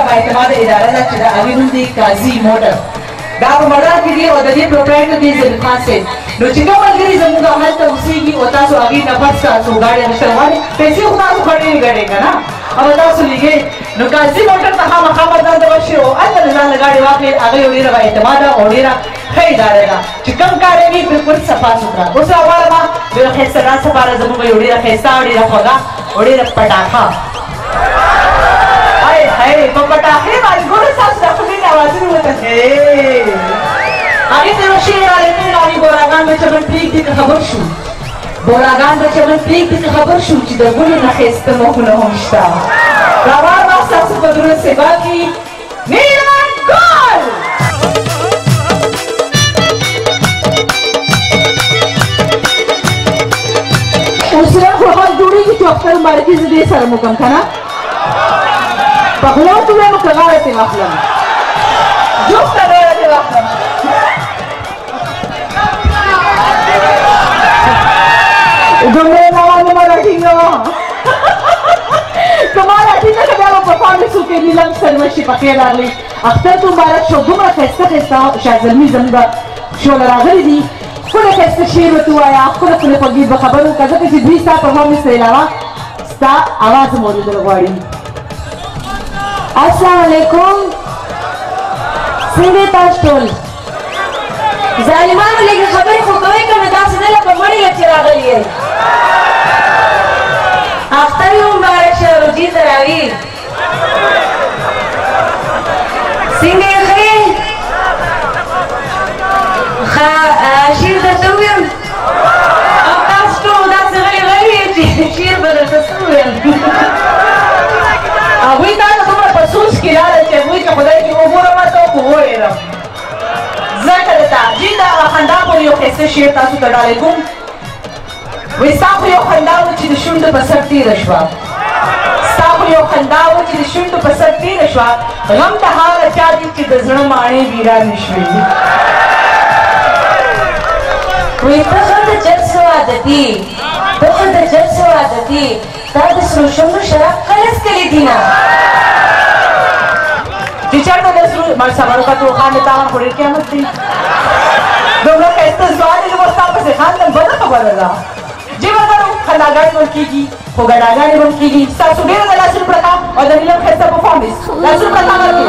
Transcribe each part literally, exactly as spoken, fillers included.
باعتماده اداره ده چې د هغې نوم دی قاضي موټر دا په مدار کې دي او د دې پروپرایټر دی زلیم خان صاحب نو چې کوم ملګري زموږ هلته اوسېږي او تاسو هغې نه بس تاسو ګاډي اخیستل غواړئ پیسې خو تاسو ښه ډېرې ګټئ که نه او تاسو لګئ نو قاضي موټر ته خامخا مردان ته ورشئ او هلته د ځان له ګاډي واخلئ هغه یو ډېره بااعتماده او ډېره ښه اداره ده چې کوم کار یې وي بلکل صفا سوتره اوس راغواړم د یو ښایسته ډانس لپاره زموږ یو ډېره ښایسته او ډېره خوږه او ډېره پټاخه هی هی په پټاخې باندې ګوره ستاسو دا خو ډېرې اوازونه ورته هغې ته یو شعر رالیکلی راغلي بوراګان به چمن پرېږدي که خبر شو بوراګان به چمن پرېږدي که خبر شو چې د ګلو نه ښایسته مخونه هم شته روان به ستاسو په زړه سیبا کې میران ګل اوس نن خو غږ جوړېږي چې اختر مبارکي زه دې سره مو کړم که نه په خوله ورته ووایم که غاړه ترې واخلم جفته غاړه ترې واخلم دومره روانه مه راټینګوه که ما راټینګه که بیا به پرفارمنس وکړې نیلم سرمشي په خیر راغلی اختر ته مبارک شو دومره ښایسته ښایسته شاهزلمي زموږ شو له راغلي دي ښکلی ښایسته شعر ورته ووایه ښکلی ښکلی خوږې به خبرې وکړه ځکه چې دوی ستا پرفارمنس نه علاوه ستا اواز هم اورېدل غواړي السلام علیکم څنګه یې تاسو ټول ظالمانو لږې خبرې خو کوئ که نه داسې نه لکه مړي له چې راغلي یئ اختر مو مبارک شه روجي تراویح څنګه یې ښه یې ښه شعر درته وویم او تاسو ټول داسې غلي غلي یئ چې شعر به درته څه وویم هغوی تا ته دومره په سوچ کې لاړل چې هغوی که خدای چې وګورم ته خو وویرم ځکه د تعجیل د هغه خندا پورې یو ښایسته شعر تاسو ته ډالۍ کوم وایي ستا خو یو خندا وه چې د شونډو په سر تېره شوه ستا خو یو خندا وه چې د شونډو په سر تېره شوه غم د هغه چا دي چې د زړه ماڼۍ ویرانې شوې وایي ته خو د جد څه عادتي ته خو د جد څه عادتي دا د سرو شونډو شراب کله څکلي دي نه چې چېرته د سرو مړ صبر وکړه تو خان د تاوان خو ډېر قیامت دی دومره ښایسته ځوان دی چې به ستا پسې خاندم بده خبره ده جبه درو خنداګانې به کېږي خو ګډاګانې به کېږي ستاسو ډېره د لاسونو پرته او د نیلم ښایسته پرفارمنس لاسونو پرته ورکړي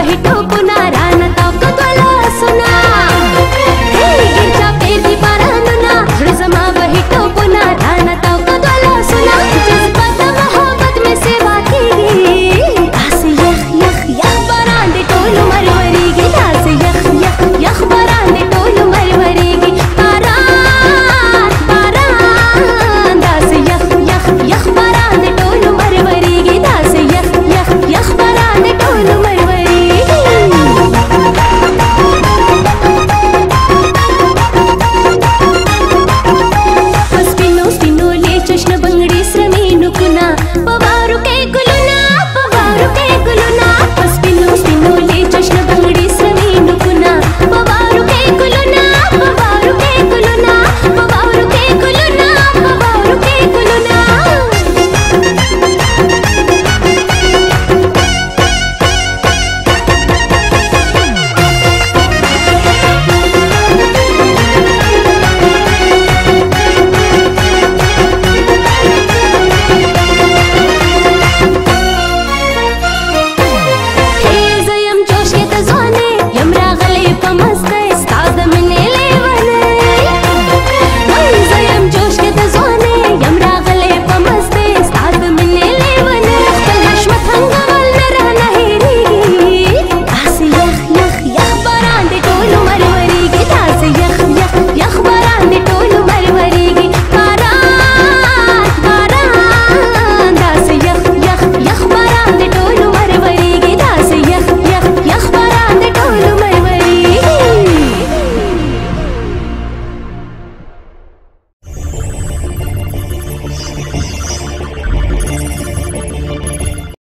हिटो पुन